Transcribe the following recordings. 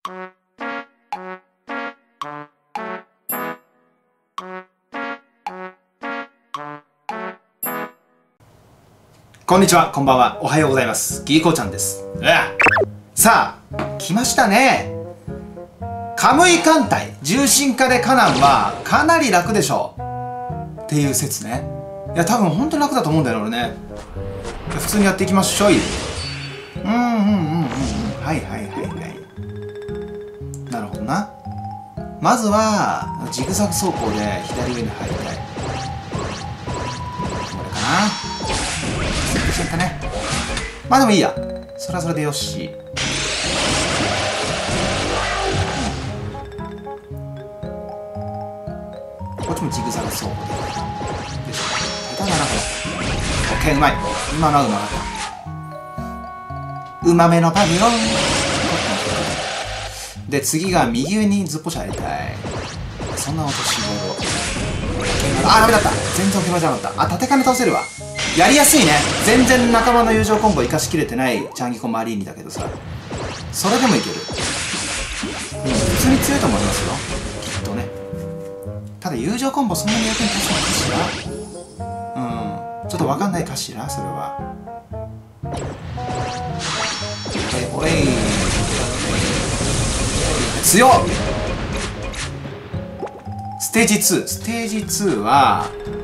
こんにちは、こんばんは、おはようございます。ギーコーちゃんです。さあ、来ましたね。カムイ艦隊重心化でカナンはかなり楽でしょうっていう説ね。いや、多分本当に楽だと思うんだよね、俺ね。普通にやっていきましょう。はいはいはいはい。なるほどな。まずはジグザグ走行で左上に入りたい。これかな。ちゃったね。まあでもいいや。それはそれでよし。こっちもジグザグ走行で。よいしょ。下手だな、これ。オッケー、うまい。今のはうまかった。うまめのパビロン。で、次が右上にずっぽし入りたい。そんな落としボールを。あ、ダメだった。全然置き場じゃなかった。あ、縦金倒せるわ。やりやすいね。全然仲間の友情コンボ生かしきれてないチャンギコマリーニだけどさ、それでもいける。普通に強いと思いますよ、きっとね。ただ友情コンボそんなに役に立つのかしら。ちょっと分かんないかしら、それは。おい強っ。ステージ2。ステージ2は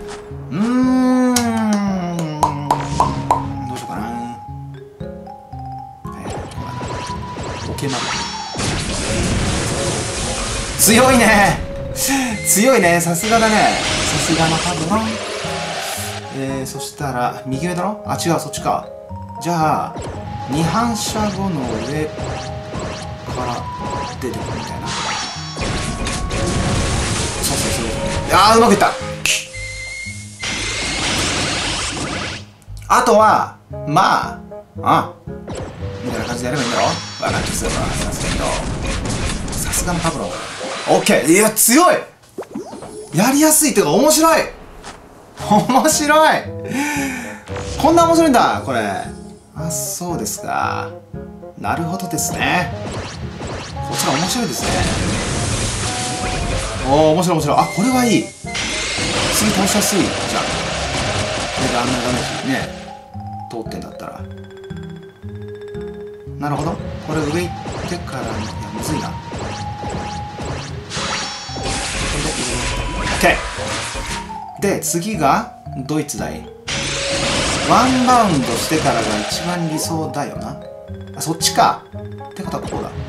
強いね。強いね。さすがだね。さすがのパブロン。そしたら右上だろ。あ、違う、そっちか。じゃあ2反射後の上から出てくるみたいな。そうそうそう。あー、うまくいった。あとはまあみたいな感じでやればいいんだろ。わかってすればさすがのパブロン。オッケー。いや、強い。やりやすいっていうか面白い。面白い。こんな面白いんだこれ。あ、そうですか。なるほどですね。こちら面白いですね。おお、面白い面白い。あ、これはいい。次倒しやすいじゃん。これであんなダメージね通ってんだったら。なるほど。これ上行ってからの、いや、むずいな。OK。で、次がドイツだい。ワンバウンドしてからが一番理想だよな。あ、そっちか。ってことはここだ。こ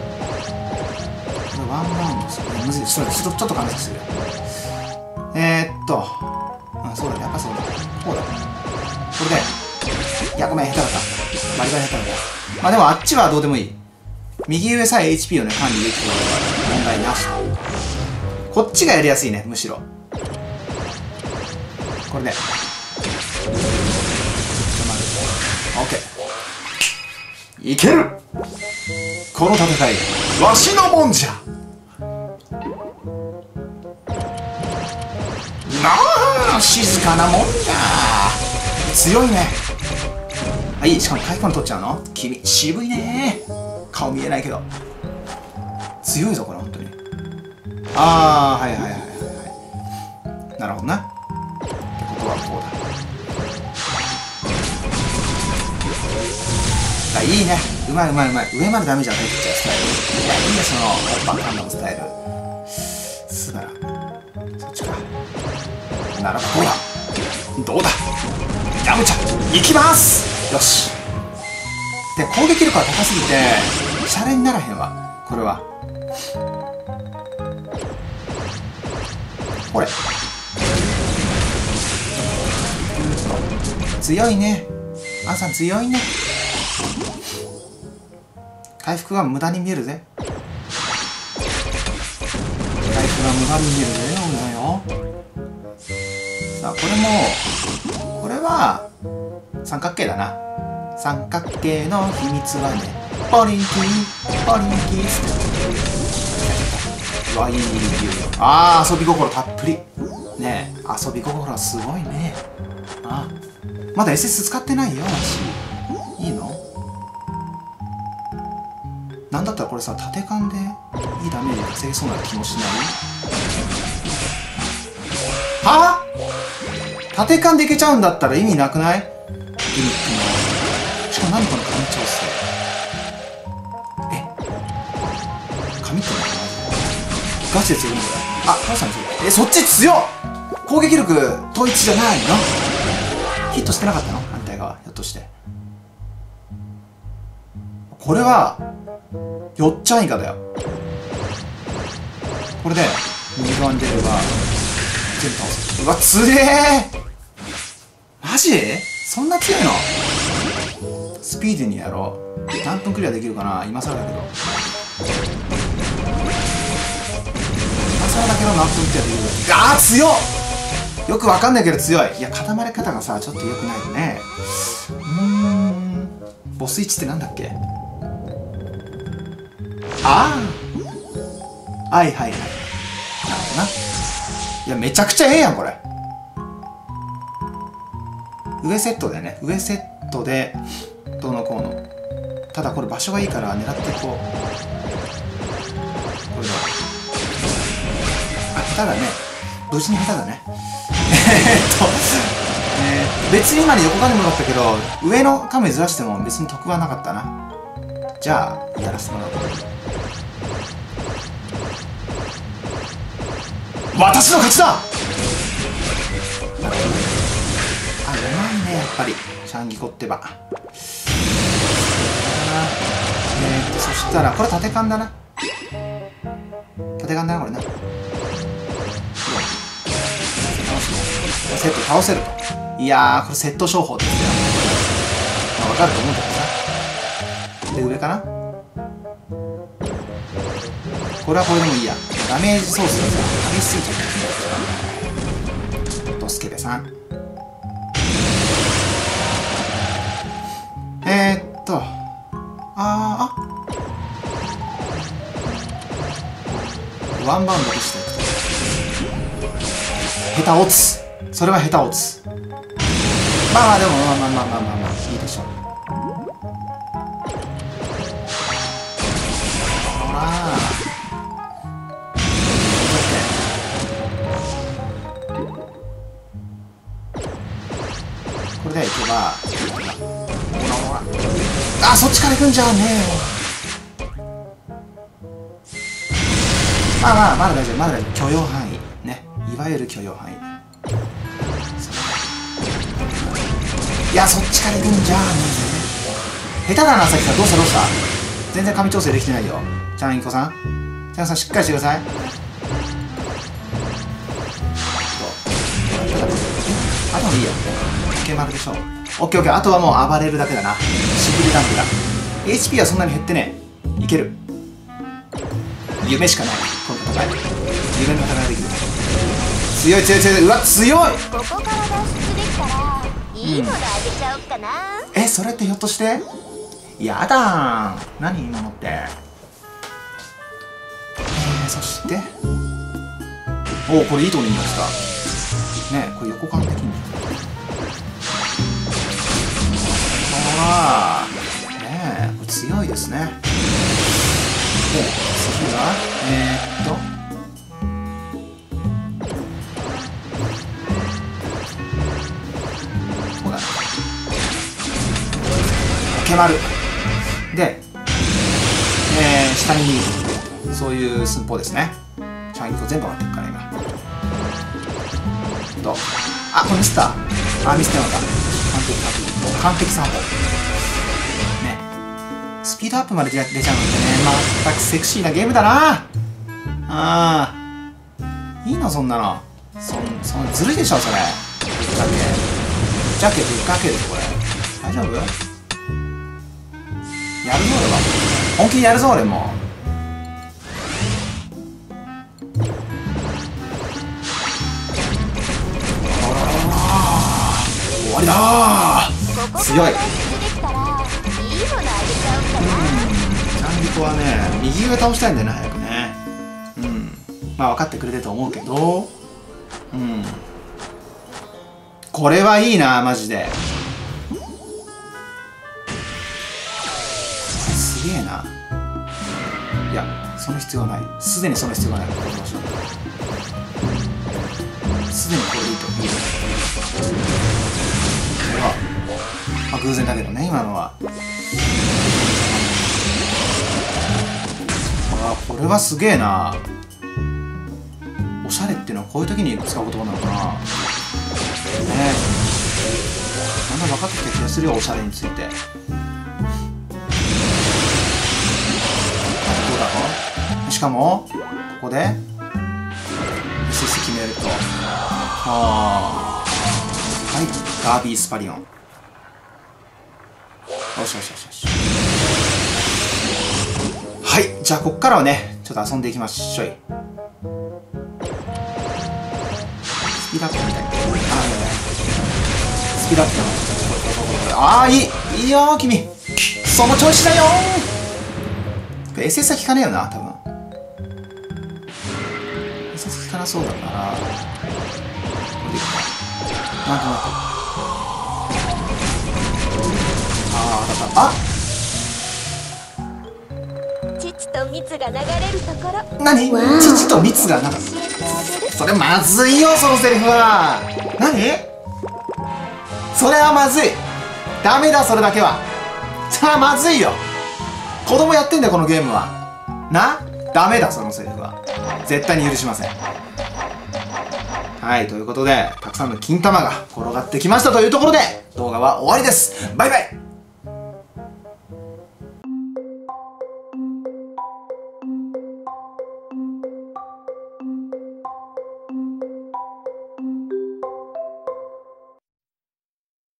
れワンバウンドする。むずい。ちょっと考えさせてくれ。そうだね。やっぱそうだ。こうだ。これで。いや、ごめん、下手だった。バリバリ下手だった。まあでもあっちはどうでもいい。右上さえ HP をね、管理できてるから問題なし。こっちがやりやすいね、むしろ。これで。OK。いける。この戦い、わしのもんじゃ。なあ、静かなもんじゃ。強いね。はい、しかも回復取っちゃうの。君渋いね。顔見えないけど強いぞこれ本当に。ああ、はいはいはいはいはい。なるほどな。ってことはこうだ。あ、いいね。うまいうまいうまい。上までダメージ与えてっちゃうスタイル。いや、いいね、そのバックハンドのスタイル。すばら。そっちか。なるほど。どうだ。ヤムチャ行きます。よし。で、攻撃力が高すぎてシャレにならへんわこれは。これ強いね。アンさん強いね。回復が無駄に見えるぜ。回復が無駄に見えるぜ俺だよ。さあこれは三角形だな。三角形の秘密はね、ポリンキーポリンキーステ。わ、いい。ああ、遊び心たっぷりね。え、遊び心はすごいね。ああ、まだ SS 使ってないよ私。いいの。 なんだったらこれさ、縦勘でいいダメージ稼げそうな気もしない？はぁ？縦勘でいけちゃうんだったら意味なくない？ギミックの。しかも何この神調整。神ってのガチで強いのこれ。あ、倒したんですよ。そっち強っ！攻撃力統一じゃないの？ヒットしてなかったの？反対側、ひょっとして。これは、よっちゃんイカだよ。これで、右側に出れば、全部倒す。うわ、強えー！マジ？そんな強いの？スピーディーにやろう。何分クリアできるかな？今更だけど。今更だけど何分クリアできるか。あー、強っ！よくわかんないけど強い。いや、固まり方がさ、ちょっと良くないよね。ボス1ってなんだっけ？ああ、はいはいはい。なるほどな。いや、めちゃくちゃええやん、これ。上セットでね、上セットで、どうのこうの。ただこれ場所がいいから狙っていこう。これだ。あ、下手だね。無事に下手だね。別に今に横金もだったけど、上の亀ずらしても別に得はなかったな。じゃあ、やらせてもらおう。私の勝ちだ！なるほどね。あ、うまいね、やっぱり。シャンギコってば。そしたら、これ縦勘だな。縦勘だな、これな。セット倒せると。いやー、これセット商法ですよ。まあ、わかると思うんだけどさ。で、上かな？これはこれでもいいや。ダメージソースがさ、激しすぎちゃった。ドスケベさん。ワンバウンドでしていくと。下手落つ。それは下手落つ。まあでも、まあ、いいでしょう。ほらこれでいけば、ほら。あ、そっちから行くんじゃねえよ。まだ大丈夫、許容範囲。ね。いわゆる許容範囲。いや、そっちから行くんじゃねえ。下手だな、さっきから。どうした全然紙調整できてないよ。ちゃんいこさん。ちゃんさん、しっかりしてください。あともいいよ。OK 丸でしょう。OK。あとはもう暴れるだけだな。しびれダンプだ。HP はそんなに減ってねえ。いける。夢しかない。この戦い。夢の戦いできる。強い。うわ、強い！ ここから脱出できたら、いいものあげちゃおっかな。 それってひょっとして？やだー。何今のって。そして。おお、これいいとこにいました。ねえ、これ横感的に。ねえ、これ強いですね。で、次は、こうだね。決まる。で、下にそういう寸法ですね。チャインと全部上がっていくから今。あ、これミスった。ミスってなかった。完璧3本。ね。スピードアップまで出ちゃうんでね。全くセクシーなゲームだな。いいのそんなの。そんなずるいでしょそれ。ぶっちゃけぶっかけるこれ。大丈夫？やるぞ俺は。本気でやるぞ俺も。終わりだー。強い。チャンリコはね、右上倒したいんだよね、早くね。まあ分かってくれてると思うけど、これはいいな、マジで。すげえな。 その必要はない。すでにその必要がない。これすでにこれでいいといい。これは、まあ、偶然だけどね、今のは。あ、これはすげえな。おしゃれっていうのはこういう時に使う言葉なのかな。ね、だんだん分かってきた気がするよ、おしゃれについて。どうだろう。しかもここで SS 決めると、はい、ガービースパリオン。よしよしよしよし。はい、じゃあこっからはねちょっと遊んでいきましょい。スピードアップみたいな。スピードアップ。ああ、いいいいよ君、その調子だよー。 SS は効かねえよな、多分。 SS 効かなそうだから、これでいくか。なんとなく。ああ、当たった。あ、 父と蜜が流れるところ。 何？父と蜜がなんか、それまずいよ、そのセリフは。何？それはまずい。ダメだ、それだけは。さあ、まずいよ。子供やってんだよ、このゲームは。な？ダメだ、そのセリフは。絶対に許しません。はい、ということで、たくさんの金玉が転がってきましたというところで、動画は終わりです。バイバイ。